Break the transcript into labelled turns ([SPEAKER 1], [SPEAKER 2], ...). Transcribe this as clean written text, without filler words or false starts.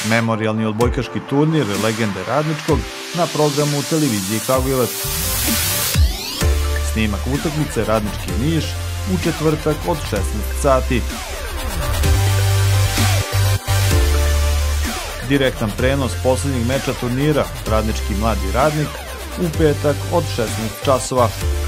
[SPEAKER 1] memorijalni odbojkaški turnir Legende Radničkog na programu televizije Kragujevac. Snimak utakmice Radnički Niš u četvrtak od 16 sati. Direktan prenos posljednjeg meča turnira Radnički Mladi Radnik u petak od 16 časova.